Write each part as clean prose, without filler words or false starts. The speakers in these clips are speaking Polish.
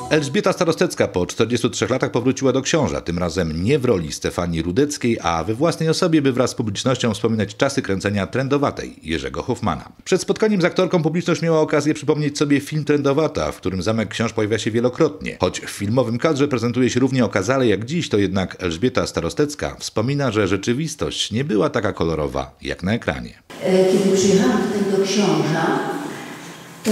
Elżbieta Starostecka po 43 latach powróciła do książa, tym razem nie w roli Stefanii Rudeckiej, a we własnej osobie, by wraz z publicznością wspominać czasy kręcenia Trendowatej Jerzego Hoffmana. Przed spotkaniem z aktorką publiczność miała okazję przypomnieć sobie film Trendowata, w którym Zamek Książ pojawia się wielokrotnie. Choć w filmowym kadrze prezentuje się równie okazale jak dziś, to jednak Elżbieta Starostecka wspomina, że rzeczywistość nie była taka kolorowa jak na ekranie. Kiedy przyjechałam tutaj do Książa, to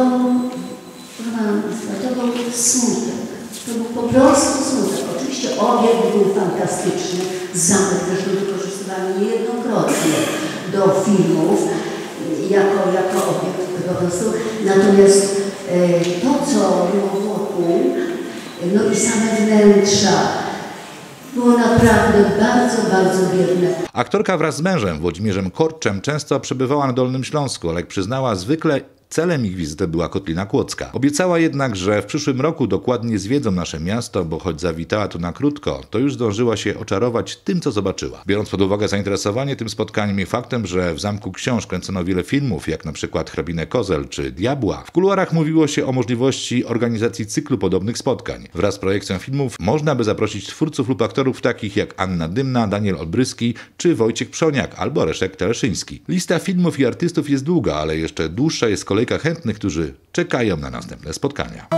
był smutek. To był po prostu smutek. Oczywiście obiekt był fantastyczny. Zamek zresztą wykorzystywany niejednokrotnie do filmów jako obiekt po prostu. Natomiast to, co było wokół, no i same wnętrza, było naprawdę bardzo, bardzo biedne. Aktorka wraz z mężem, Włodzimierzem Korczem, często przebywała na Dolnym Śląsku, ale jak przyznała, zwykle celem ich wizyty była Kotlina Kłodzka. Obiecała jednak, że w przyszłym roku dokładnie zwiedzą nasze miasto, bo choć zawitała tu na krótko, to już zdążyła się oczarować tym, co zobaczyła. Biorąc pod uwagę zainteresowanie tym spotkaniem i faktem, że w Zamku Książ kręcono wiele filmów, jak na przykład Hrabinę Kozel czy Diabła, w kuluarach mówiło się o możliwości organizacji cyklu podobnych spotkań. Wraz z projekcją filmów można by zaprosić twórców lub aktorów takich jak Anna Dymna, Daniel Olbryski czy Wojciech Przoniak albo Leszek Teleszyński. Lista filmów i artystów jest długa, ale jeszcze dłuższa jest kolejka chętnych, którzy czekają na następne spotkania.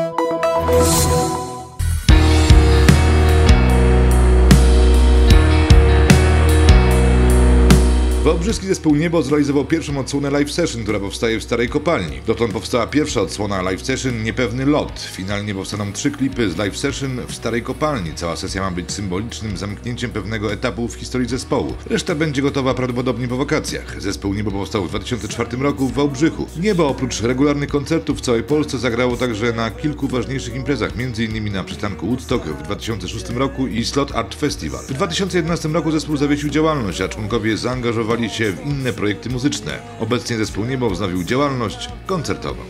Wałbrzyski zespół Niebo zrealizował pierwszą odsłonę live session, która powstaje w Starej Kopalni. Dotąd powstała pierwsza odsłona live session Niepewny lot. Finalnie powstaną 3 klipy z live session w Starej Kopalni. Cała sesja ma być symbolicznym zamknięciem pewnego etapu w historii zespołu. Reszta będzie gotowa prawdopodobnie po wakacjach. Zespół Niebo powstał w 2004 roku w Wałbrzychu. Niebo oprócz regularnych koncertów w całej Polsce zagrało także na kilku ważniejszych imprezach, m.in. na przystanku Woodstock w 2006 roku i Slot Art Festival. W 2011 roku zespół zawiesił działalność, a członkowie zaangażowali się w inne projekty muzyczne. Obecnie zespół Niebo wznowił działalność koncertową.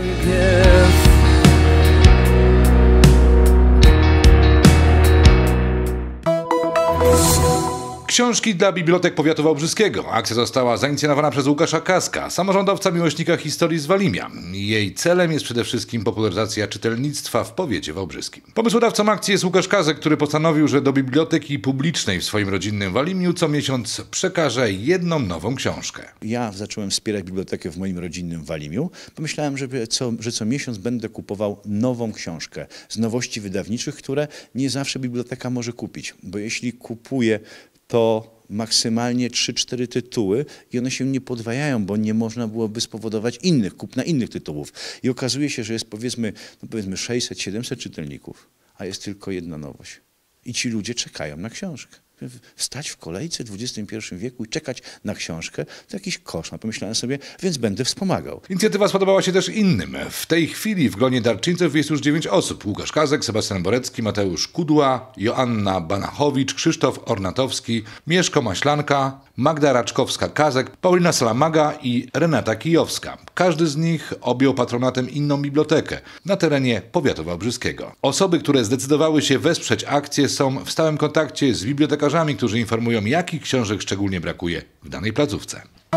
Książki dla bibliotek powiatu wałbrzyskiego. Akcja została zainicjowana przez Łukasza Kazka, samorządowca miłośnika historii z Walimia. Jej celem jest przede wszystkim popularyzacja czytelnictwa w powiecie wałbrzyskim. Pomysłodawcą akcji jest Łukasz Kazek, który postanowił, że do biblioteki publicznej w swoim rodzinnym Walimiu co miesiąc przekaże jedną nową książkę. Ja zacząłem wspierać bibliotekę w moim rodzinnym Walimiu. Pomyślałem, że co miesiąc będę kupował nową książkę z nowości wydawniczych, które nie zawsze biblioteka może kupić, bo jeśli kupuje to maksymalnie 3-4 tytuły i one się nie podwajają, bo nie można byłoby spowodować kupna innych tytułów. I okazuje się, że jest powiedzmy 600-700 czytelników, a jest tylko jedna nowość. I ci ludzie czekają na książkę. Wstać w kolejce w XXI wieku i czekać na książkę to jakiś koszmar. Pomyślałem sobie, więc będę wspomagał. Inicjatywa spodobała się też innym. W tej chwili w gronie darczyńców jest już 9 osób. Łukasz Kazek, Sebastian Borecki, Mateusz Kudła, Joanna Banachowicz, Krzysztof Ornatowski, Mieszko Maślanka, Magda Raczkowska-Kazek, Paulina Salamaga i Renata Kijowska. Każdy z nich objął patronatem inną bibliotekę na terenie powiatu wałbrzyskiego. Osoby, które zdecydowały się wesprzeć akcję, są w stałym kontakcie z bibliotekarzami, którzy informują, jakich książek szczególnie brakuje w danej placówce.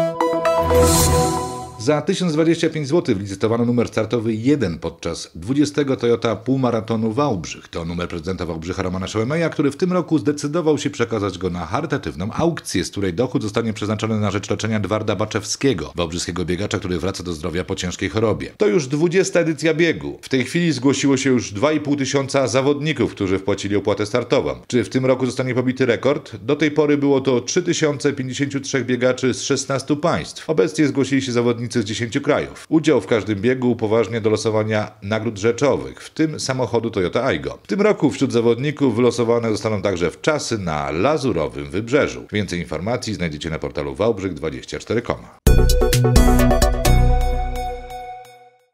Za 1025 zł wylicytowano numer startowy 1 podczas 20. Toyota Półmaratonu Wałbrzych. To numer prezydenta Wałbrzycha Romana Szełemeja, który w tym roku zdecydował się przekazać go na charytatywną aukcję, z której dochód zostanie przeznaczony na rzecz leczenia Edwarda Baczewskiego, wałbrzyskiego biegacza, który wraca do zdrowia po ciężkiej chorobie. To już 20. edycja biegu. W tej chwili zgłosiło się już 2,5 tysiąca zawodników, którzy wpłacili opłatę startową. Czy w tym roku zostanie pobity rekord? Do tej pory było to 3053 biegaczy z 16 państw. Obecnie zgłosili się zawodnicy z 10 krajów. Udział w każdym biegu upoważnia do losowania nagród rzeczowych, w tym samochodu Toyota Aygo. W tym roku wśród zawodników wylosowane zostaną także wczasy na Lazurowym Wybrzeżu. Więcej informacji znajdziecie na portalu wałbrzych24.com.